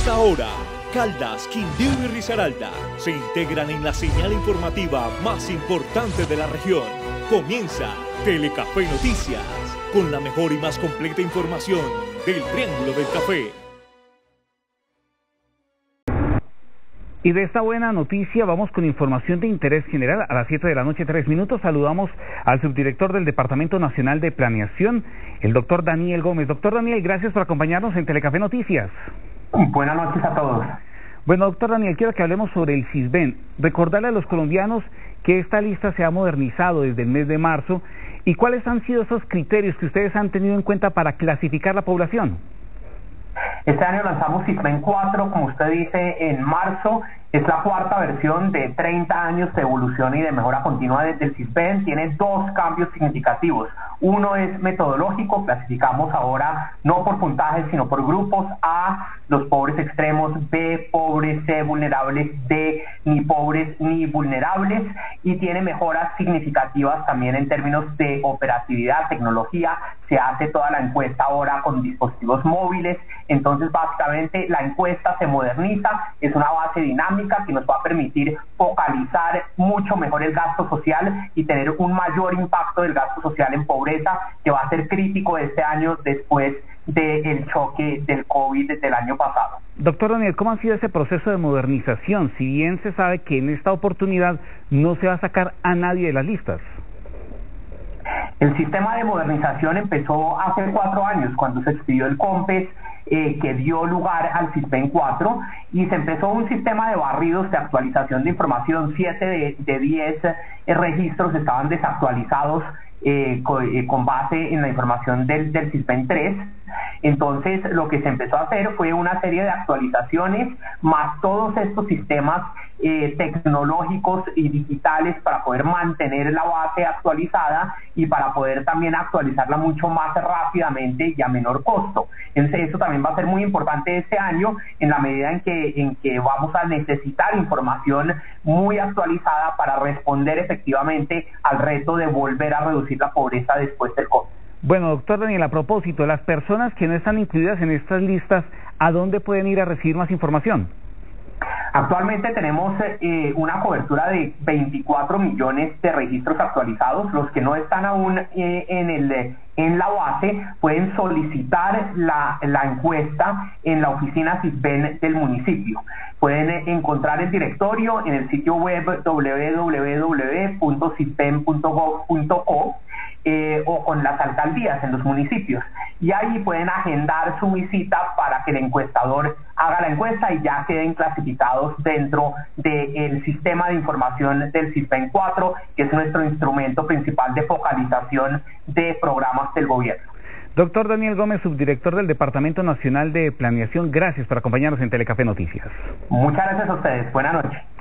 esta hora, Caldas, Quindío y Risaralda se integran en la señal informativa más importante de la región. Comienza Telecafé Noticias, con la mejor y más completa información del Triángulo del Café. Y de esta buena noticia vamos con información de interés general. A las 7 de la noche, 3 minutos, saludamos al subdirector del Departamento Nacional de Planeación, el doctor Daniel Gómez. Doctor Daniel, gracias por acompañarnos en Telecafé Noticias. Buenas noches a todos. Bueno, doctor Daniel, quiero que hablemos sobre el CISBEN. Recordarle a los colombianos que esta lista se ha modernizado desde el mes de marzo y cuáles han sido esos criterios que ustedes han tenido en cuenta para clasificar la población. Este año lanzamos CISBEN 4, como usted dice, en marzo. Es la cuarta versión de 30 años de evolución y de mejora continua desde el CISBEN. Tiene dos cambios significativos. Uno es metodológico, clasificamos ahora no por puntajes, sino por grupos: A, los pobres extremos; B, pobres; C, vulnerables; D, ni pobres ni vulnerables. Y tiene mejoras significativas también en términos de operatividad, tecnología. Se hace toda la encuesta ahora con dispositivos móviles. Entonces, básicamente, la encuesta se moderniza, es una base dinámica que nos va a permitir focalizar mucho mejor el gasto social y tener un mayor impacto del gasto social en pobreza, que va a ser crítico este año después del choque del COVID del año pasado. Doctor Daniel, ¿cómo ha sido ese proceso de modernización? Si bien se sabe que en esta oportunidad no se va a sacar a nadie de las listas. El sistema de modernización empezó hace 4 años, cuando se expidió el COMPES, que dio lugar al CISBEN 4, y se empezó un sistema de barridos de actualización de información. 7 de 10 registros estaban desactualizados con base en la información del CISBEN 3. Entonces, lo que se empezó a hacer fue una serie de actualizaciones, más todos estos sistemas tecnológicos y digitales para poder mantener la base actualizada y para poder también actualizarla mucho más rápidamente y a menor costo. Entonces, eso también va a ser muy importante este año, en la medida en que vamos a necesitar información muy actualizada para responder efectivamente al reto de volver a reducir la pobreza después del COVID. Bueno, doctor Daniel, a propósito, las personas que no están incluidas en estas listas, ¿a dónde pueden ir a recibir más información? Actualmente tenemos una cobertura de 24 millones de registros actualizados. Los que no están aún en la base pueden solicitar la encuesta en la oficina CISBEN del municipio. Pueden encontrar el directorio en el sitio web www.cisben.gov.co o con las alcaldías en los municipios, y ahí pueden agendar su visita para que el encuestador haga la encuesta y ya queden clasificados dentro del sistema de información del CISBEN 4, que es nuestro instrumento principal de focalización de programas del gobierno. Doctor Daniel Gómez, subdirector del Departamento Nacional de Planeación, gracias por acompañarnos en Telecafé Noticias. Muchas gracias a ustedes. Buenas noches.